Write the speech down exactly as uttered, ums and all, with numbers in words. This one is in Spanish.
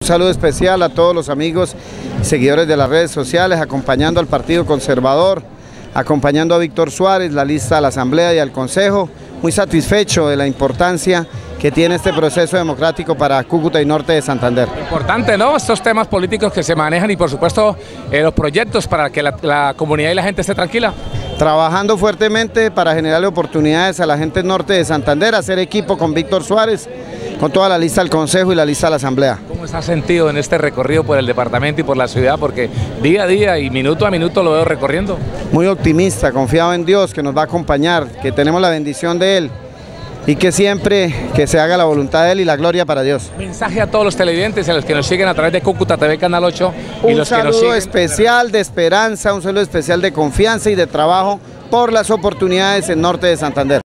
Un saludo especial a todos los amigos y seguidores de las redes sociales, acompañando al Partido Conservador, acompañando a Víctor Suárez, la lista a la Asamblea y al Consejo, muy satisfecho de la importancia que tiene este proceso democrático para Cúcuta y Norte de Santander. Importante, ¿no? Estos temas políticos que se manejan y por supuesto eh, los proyectos para que la, la comunidad y la gente esté tranquila. Trabajando fuertemente para generarle oportunidades a la gente del norte de Santander, hacer equipo con Víctor Suárez, con toda la lista del Consejo y la lista de la Asamblea. ¿Cómo se ha sentido en este recorrido por el departamento y por la ciudad? Porque día a día y minuto a minuto lo veo recorriendo. Muy optimista, confiado en Dios que nos va a acompañar, que tenemos la bendición de Él y que siempre que se haga la voluntad de Él y la gloria para Dios. Mensaje a todos los televidentes, a los que nos siguen a través de Cúcuta T V Canal ocho. Y un los que nos saludo siguen... especial de esperanza, un saludo especial de confianza y de trabajo por las oportunidades en Norte de Santander.